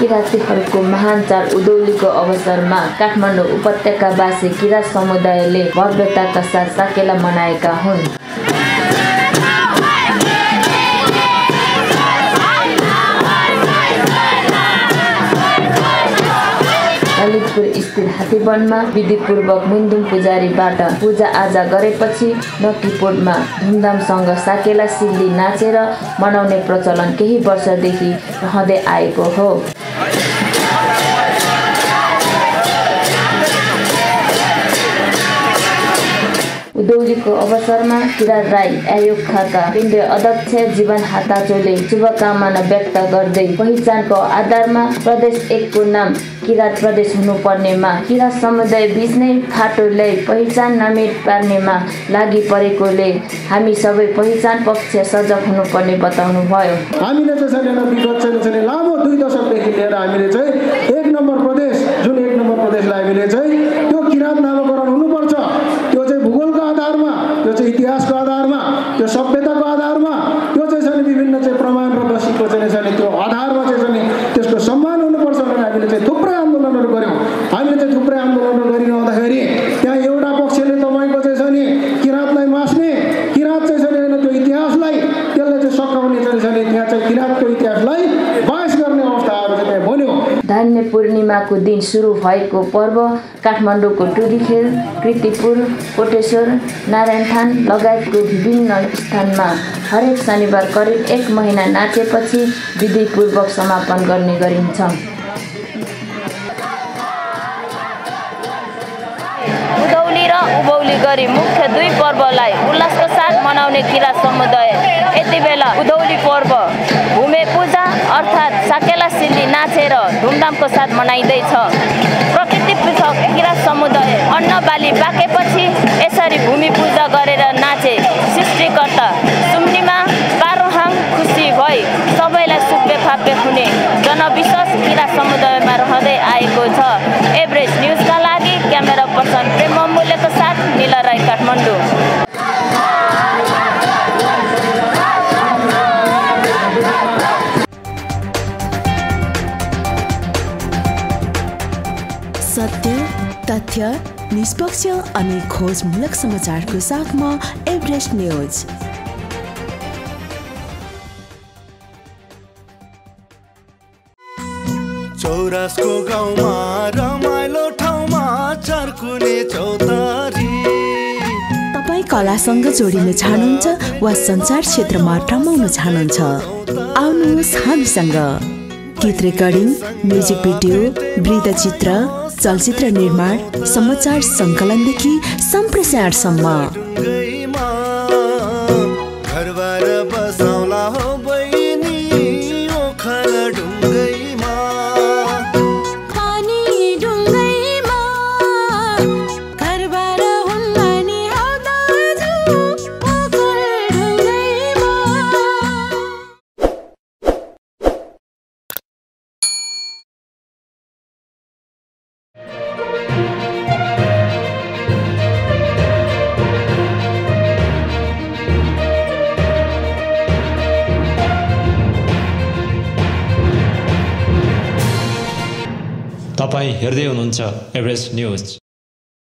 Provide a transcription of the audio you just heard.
किरातीहरूको महान चाड उधौलीको अवसरमा काठमाडौँ उपत्यकावासी किरात समुदायले भव्यताका साथ साकेला मनाएका हुन्। ललितपुर स्थित हात्तीवनमा विधिपूर्वक मुन्दुम पुजारीबाट पूजा-आजा गरेपछि नकीपोटमा धुमधामसँग साकेला सिल्ली नाचेर मनाउने प्रचलन केही वर्षदेखि रहँदै आएको हो। उधौलीको अवसरमा किरात राई आयोगका केन्द्रीय अध्यक्ष जीवन हाताचोले शुभकामना व्यक्त गर्दै पहिचानको आधारमा प्रदेश 1 को नाम किरात प्रदेश हुनुपर्नेमा किरात समुदाय बीच नै फाटो ल्याई पहिचान नामेट पार्नेमा लागि परेकोले हामी सबै पहिचान पक्ष सजग हुनुपर्ने बताउनु भयो। हामीले चाहिँ विगत चाहिँ लामो 2 दशकदेखि लिएर हामीले चाहिँ 1 नम्बर प्रदेश जुन 1 नम्बर प्रदेशलाई हामीले चाहिँ त्यो किरात नामकरण हुनुपर्छ, त्यो चाहिँ भूगोलको आधारमा, त्यो चाहिँ इतिहासको आधारमा, त्यो सभ्यताको आधारमा, त्यो चाहिँ विभिन्न चाहिँ प्रमाण र बसीको चाहिँ त्यो आधारमा चाहिँ त्यसको सम्मान हुनुपर्छ भनेर हामीले चाहिँ थुप्रै आन्दोलनहरू गर्यौँ। हामीले चाहिँ थुप्रै आन्दोलनहरू गरिरहँदाखेरि त्यहाँ एउटा पक्षले तपाईँको चाहिँ किरातलाई मास्ने, किरात चाहिँ त्यो इतिहासलाई त्यसलाई चाहिँ सकाउने चाहिँ त्यहाँ चाहिँ किरातको इतिहासलाई बहस गर्ने अवस्थाहरू चाहिँ त्यहाँ बन्यो। धान्य पूर्णिमाको दिन सुरु भएको पर्व काठमाडौँको टुरीखेल, कृतिपुर, कोटेश्वर, नारायणथान लगायतको विभिन्न स्थानमा हरेक शनिबार करिब 1 महिना नाचेपछि विधिपूर्वक समापन गर्ने गरिन्छ। उधौली र उभौली गरी मुख्य 2 पर्वलाई उल्लासका साथ मनाउने किरात समुदाय यति बेला उधौली पर्व भूमि पूजा अर्थात् साकेला सिल्ली नाचेर धुमधामको साथ मनाइँदैछ। प्रकृति पृथक किरात समुदाय अन्न बाली पाकेपछि यसरी भूमि पूजा गरेर नाचे सृष्टिकर्ता सुम्निमा पारोहाङ खुसी भई सबैलाई सुप्पे फाप्पे हुने जनविश्वास किरात समुदायमा रहँदै आएको छ। एभरेस्ट न्युजका लागि क्यामेरा पर्सन प्रेम मूल्यको साथ निला राई, काठमाडौँ। सत्य, तथ्य, निष्पक्ष अनि खोजमूलक समाचारको साथमा एभरेस्ट न्युज। चौरासको गाउँमा रमाइलो ठाउँमा चर्कुने चौतारी। तपाईँ कलासँग जोडिन चाहनुहुन्छ वा सञ्चार क्षेत्रमा रमाउन चाहनुहुन्छ, आउनुहोस् हामीसँग। गीत रेकर्डिङ, म्युजिक भिडियो, वृत्तचित्र, चलचित्र निर्माण, समाचार सङ्कलनदेखि सम्प्रेषणसम्म। घरबार बसाउला हो बहिनी ओखर ढुङ्गैमा, पानी ढुङ्गैमा घरबार हुन्न नि हौ दाजु ओखर ढुङ्गैमा। तपाईँ हेर्दै हुनुहुन्छ एभरेस्ट न्युज।